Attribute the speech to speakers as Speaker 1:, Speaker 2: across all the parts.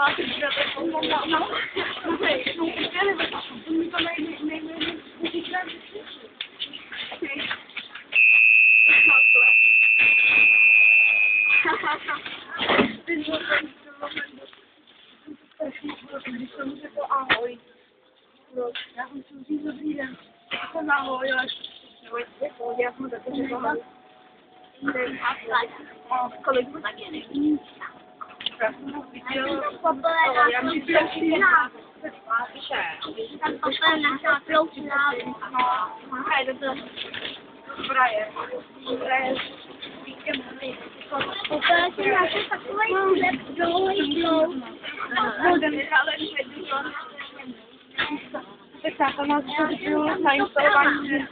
Speaker 1: dělá ty telefon, no, hej, no, já nevím, to mi to nejméně když jsem řekl ahoj, já jsem si říct dobrý den, jsem ahoj, ale já jsem taky řekl ahoj. Kolik mu taky neví. Já jsem ho viděl, já mi viděl příná. Tam poprvé našel ploutná. No, hej, to Brian. Poprvé jsem našel takovej chleb dlouhý plout. Tak já tam mám to nainstalovaný.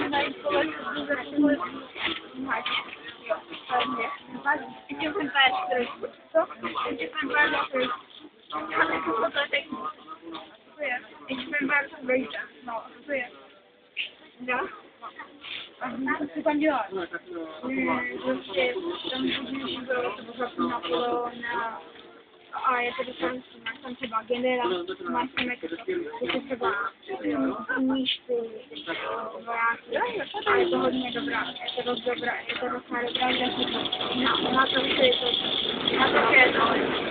Speaker 1: Ještě jsem pár co? Ještě jsem pár dobrý. Ale to tak. Ještě jsem pár dobrý. No, to je. Jo? A co tam děláš? Prostě tam budeš bylo, to bylo Napoleon a je to dokonce, máš tam třeba generál, máš tam jako třeba knížky, vojáky, a je to hodně dobrá, je to dost dobrá, je to docela dobrá, na to, že je to, na to, že je to,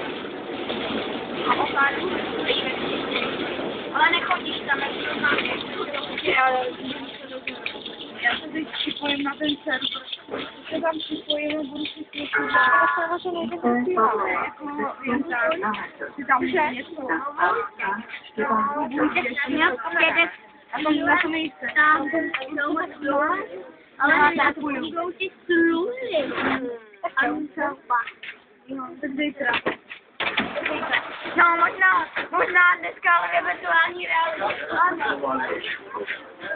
Speaker 1: a opravdu, ale nechodíš tam, jak to máš, ale já se teď připojím na ten server, se tam připojím a budu si slyšet, že to nejde zasílat, jako jen tak, si tam něco, a tam na to nejste. Ale já to budou ty sluzy. Tak zítra. No možná dneska, ale ve virtuální realitě.